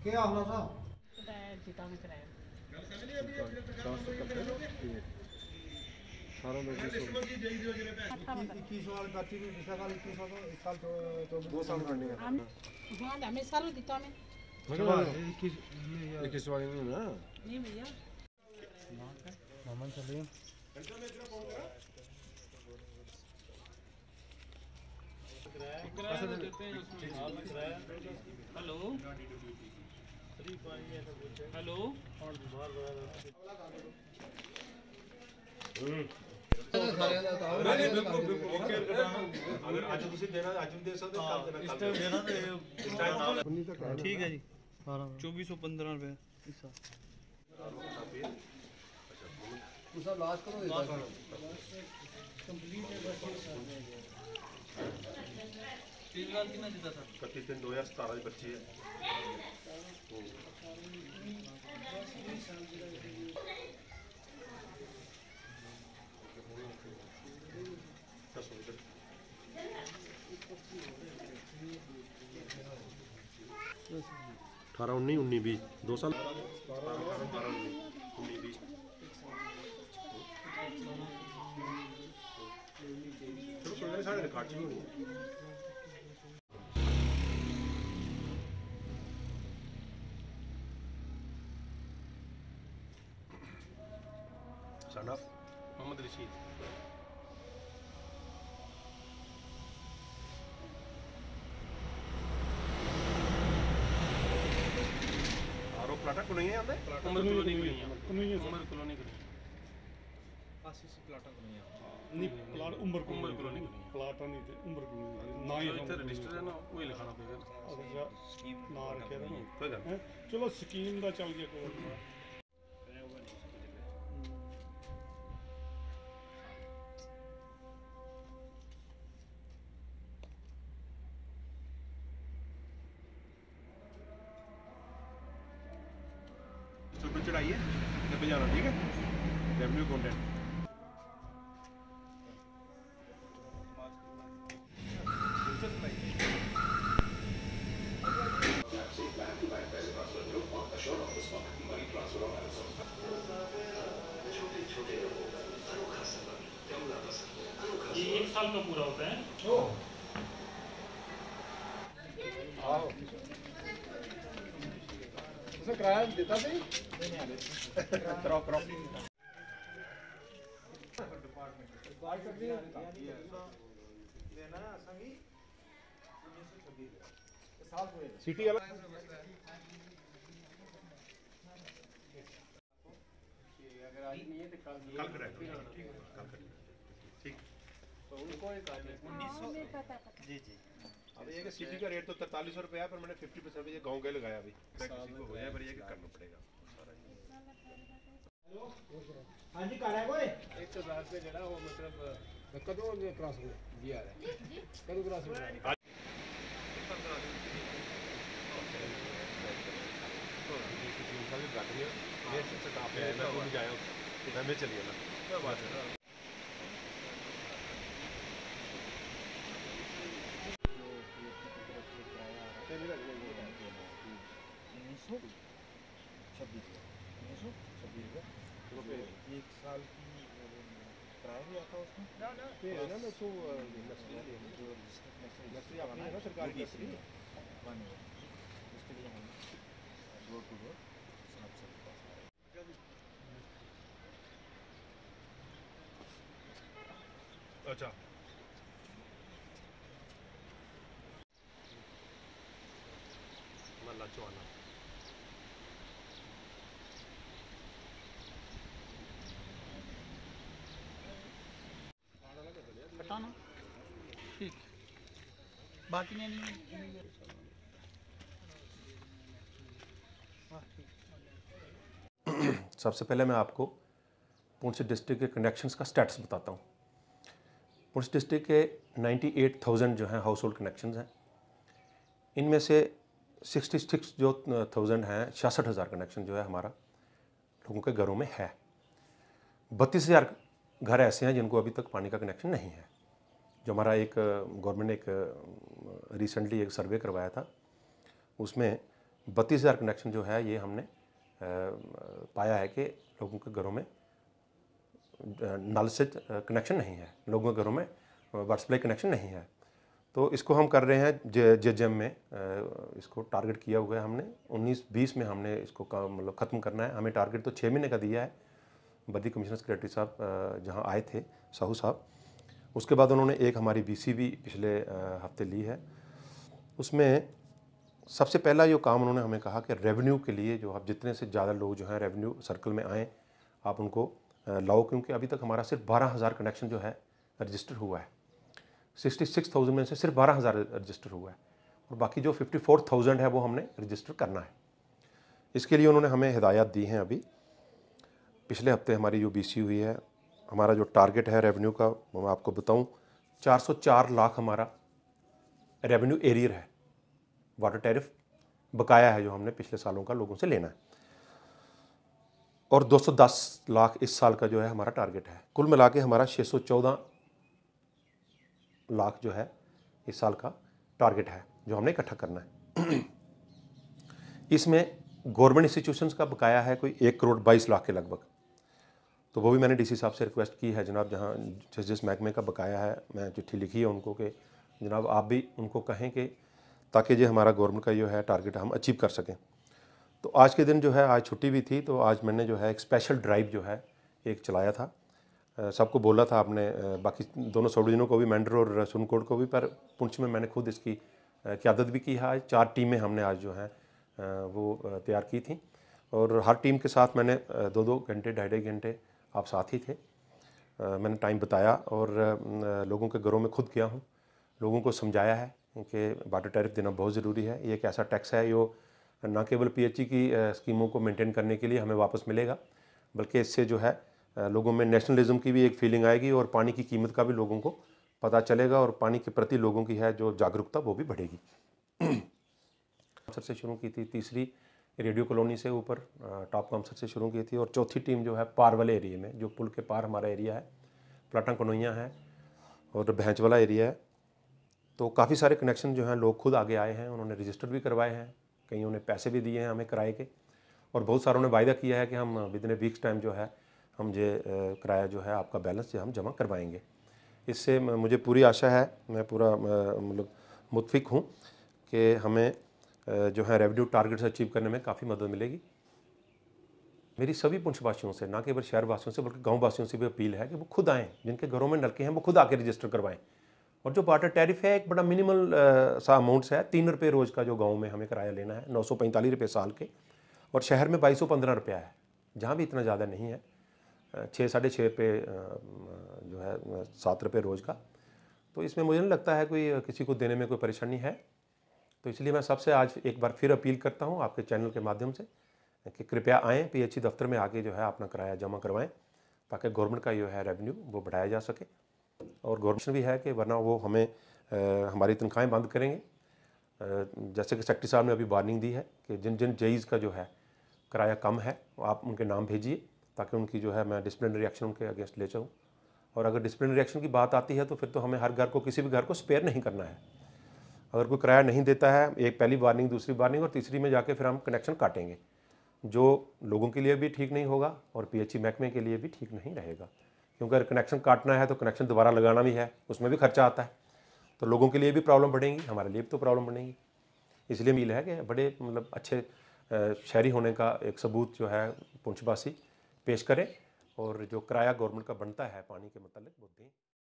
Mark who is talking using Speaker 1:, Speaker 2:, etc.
Speaker 1: क्या होना था
Speaker 2: जीता में कराया
Speaker 1: 21 वाली पर्ची भी पिछला साल 21 वाला इस साल तो 2 साल रनिंग है
Speaker 2: हाँ हमें सालों जीता में
Speaker 1: मतलब 21 वाली नहीं ना
Speaker 2: नहीं भैया
Speaker 1: मोहम्मद सलीम
Speaker 3: हेलो हेलो
Speaker 1: अगर आज ਤੁਸੀਂ ਦੇਣਾ ਅੱਜ ਵੀ ਦੇ ਸਕਦੇ ਕੱਲ ਦੇਣਾ ਕੱਲ ਦੇਣਾ ਤੇ ਇਸ ਟਾਈਮ
Speaker 3: ठीक है जी 2415 रुपये इस साल
Speaker 1: उसका लास्ट करो देता
Speaker 3: तीन साल कितना जीता सर
Speaker 1: 31/3/2017 ਦੀ ਬੱਚੀ ਹੈ अठारह 19 19 20 2 साल 12 19 20 चलो कोई नहीं साढ़े रिकॉर्ड में सन ऑफ मोहम्मद रशीद प्लाटा को नहीं है आंदे
Speaker 3: उमर कॉलोनी को नहीं है उमर कॉलोनी को नहीं आशीष प्लाटा को नहीं है
Speaker 4: नहीं प्लाट उमर
Speaker 3: उमर कॉलोनी को नहीं
Speaker 4: प्लाटा नहीं थे उमर कॉलोनी ना ही
Speaker 3: इधर रजिस्टर है ना वही लिखाना पड़ेगा
Speaker 4: अच्छा स्कीम ना रखे ना
Speaker 1: कोई गल
Speaker 4: हैं चलो स्कीम दा चल गया कोई
Speaker 1: तो चढ़ाइए जब जाना ठीक है रेवेन्यू कंटेंट
Speaker 3: ये 1 साल का पूरा होता है
Speaker 1: उसे किराया देता सही कराओ कराओ सिटी वाला अगर आज नहीं है तो कल करेगा ठीक तो उनको एक 1900 जी जी अब ये कि सिटी का रेट तो 4300 रुपये है पर मैंने 50% ये गाँव के लगाया अभी किसी को हो जाए पर ये कि करना पड़ेगा
Speaker 5: हाँ जी कर है कोई
Speaker 1: एक तो रात पे जड़ा वो मतलब कदों क्रॉस हो जी आ रहा है कदों क्रॉस हो रहा है में चलिए ना क्या बात है एक साल की किराया भी आता उसमें ना मैं तो नर्सरी अपनी है ना सरकार की नर्सरी उसके लिए हम डोर टू डोर अच्छा मल्ला चौहाना
Speaker 3: हटाना ठीक बाकी नहीं
Speaker 6: सबसे पहले मैं आपको पुंछ डिस्ट्रिक्ट के कनेक्शंस का स्टेटस बताता हूँ। पुंछ डिस्ट्रिक्ट के 98,000 जो हैं हाउस होल्ड कनेक्शंस हैं, इनमें से 66 जो 1000 हैं 66,000 कनेक्शन जो है हमारा लोगों के घरों में है। 32,000 घर ऐसे हैं जिनको अभी तक पानी का कनेक्शन नहीं है। जो हमारा एक गवर्नमेंट ने एक रिसेंटली एक सर्वे करवाया था, उसमें 32,000 कनेक्शन जो है ये हमने पाया है कि लोगों के घरों में नल से कनेक्शन नहीं है, लोगों के घरों में वाटर सप्लाई कनेक्शन नहीं है। तो इसको हम कर रहे हैं JJM में, इसको टारगेट किया हुआ है हमने 19-20 में हमने इसको मतलब ख़त्म करना है। हमें टारगेट तो 6 महीने का दिया है। बद्दी कमिश्नर सेक्रेटरी साहब जहां आए थे, साहू साहब, उसके बाद उन्होंने एक हमारी BC भी पिछले हफ्ते ली है। उसमें सबसे पहला जो काम उन्होंने हमें कहा कि रेवेन्यू के लिए जो आप जितने से ज़्यादा लोग जो हैं रेवेन्यू सर्कल में आएँ आप उनको लाओ, क्योंकि अभी तक हमारा सिर्फ 12,000 कनेक्शन जो है रजिस्टर हुआ है। 66,000 में से सिर्फ 12,000 रजिस्टर हुआ है और बाकी जो 54,000 है वो हमने रजिस्टर करना है। इसके लिए उन्होंने हमें हिदायत दी हैं। अभी पिछले हफ्ते हमारी जो BC हुई है, हमारा जो टारगेट है रेवेन्यू का मैं आपको बताऊं, 404 लाख हमारा रेवेन्यू एरियर है, वाटर टैरिफ बकाया है जो हमने पिछले सालों का लोगों से लेना है, और 210 लाख इस साल का जो है हमारा टारगेट है। कुल मिला के हमारा 614 लाख जो है इस साल का टारगेट है जो हमने इकट्ठा करना है। इसमें गवर्नमेंट इंस्टीट्यूशंस का बकाया है कोई 1 करोड़ 22 लाख के लगभग। तो वो भी मैंने DC साहब से रिक्वेस्ट की है, जनाब जहाँ जिस महकमे का बकाया है, मैं चिट्ठी लिखी है उनको कि जनाब आप भी उनको कहें कि ताकि जो हमारा गवर्नमेंट का जो है टारगेट हम अचीव कर सकें। तो आज के दिन जो है, आज छुट्टी भी थी, तो आज मैंने जो है एक स्पेशल ड्राइव जो है एक चलाया था। सबको बोला था आपने, बाकी दोनों सब डिवीजनों को भी, मेंढर और सुनकोट को भी, पर पुंछ में मैंने खुद इसकी क़यादत भी की है। आज 4 टीमें हमने आज जो हैं वो तैयार की थी और हर टीम के साथ मैंने 2-2 घंटे 2.5 घंटे आप साथ ही थे। मैंने टाइम बताया और लोगों के घरों में खुद गया हूँ, लोगों को समझाया है कि वाटर टैरिफ देना बहुत ज़रूरी है। ये एक ऐसा टैक्स है जो ना केवल PHE की स्कीमों को मेंटेन करने के लिए हमें वापस मिलेगा, बल्कि इससे जो है लोगों में नेशनलिज्म की भी एक फीलिंग आएगी और पानी की कीमत का भी लोगों को पता चलेगा और पानी के प्रति लोगों की है जो जागरूकता वो भी बढ़ेगी। कामसर से शुरू की थी, तीसरी रेडियो कॉलोनी से ऊपर टॉप कामसर से शुरू की थी, और चौथी टीम जो है पार वाले एरिए में, जो पुल के पार हमारा एरिया है, प्लाटा कनोइया है और भैंस वाला एरिया है। तो काफ़ी सारे कनेक्शन जो हैं लोग खुद आगे आए हैं, उन्होंने रजिस्टर भी करवाए हैं, कईयों ने पैसे भी दिए हैं हमें किराए के, और बहुत सारों ने वायदा किया है कि हम विदिन ए वीक्स टाइम जो है हम ये किराया जो है आपका बैलेंस जो हम जमा करवाएंगे। इससे मुझे पूरी आशा है, मैं पूरा मतलब मुतफिक हूँ कि हमें जो है रेवेन्यू टारगेट्स अचीव करने में काफ़ी मदद मिलेगी। मेरी सभी पुंछवासियों से, ना केवल शहर वासियों से बल्कि गाँव वासियों से भी अपील है कि वो खुद आएँ, जिनके घरों में नलके हैं वो खुद आके रजिस्टर करवाएँ। और जो वाटर टैरिफ है एक बड़ा मिनिमल सा अमाउंट्स है, 3 रुपये रोज़ का जो गाँव में हमें किराया लेना है, 945 रुपये साल के, और शहर में 2215 रुपया है, जहाँ भी इतना ज़्यादा नहीं है, 6-6.5 रुपये जो है 7 रुपये रोज़ का। तो इसमें मुझे नहीं लगता है कोई किसी को देने में कोई परेशानी है। तो इसलिए मैं सबसे आज एक बार फिर अपील करता हूँ आपके चैनल के माध्यम से कि कृपया आएँ, PHE दफ्तर में आके जो है अपना किराया जमा करवाएँ, ताकि गवर्नमेंट का जो है रेवेन्यू वो बढ़ाया जा सके। और गवर्नमेंट भी है कि वरना वो हमें हमारी तनख्वाहें बंद करेंगे। जैसे कि सेक्रेटरी साहब ने अभी वार्निंग दी है कि जिन जिन जेईज़ का जो है किराया कम है आप उनके नाम भेजिए, ताकि उनकी जो है मैं डिसिप्लिनरी एक्शन उनके अगेंस्ट ले जाऊँ। और अगर डिसिप्लिनरी एक्शन की बात आती है तो फिर तो हमें हर घर को, किसी भी घर को स्पेयर नहीं करना है। अगर कोई किराया नहीं देता है, एक पहली वार्निंग, दूसरी वार्निंग और तीसरी में जाके फिर हम कनेक्शन काटेंगे, जो लोगों के लिए भी ठीक नहीं होगा और PHE महकमे के लिए भी ठीक नहीं रहेगा। क्योंकि अगर कनेक्शन काटना है तो कनेक्शन दोबारा लगाना भी है, उसमें भी खर्चा आता है, तो लोगों के लिए भी प्रॉब्लम बढ़ेगी, हमारे लिए भी तो प्रॉब्लम बढ़ेगी। इसलिए मील है कि बड़े मतलब अच्छे शहरी होने का एक सबूत जो है पुंछवासी पेश करें और जो किराया गवर्नमेंट का बनता है पानी के मतलब वो दें।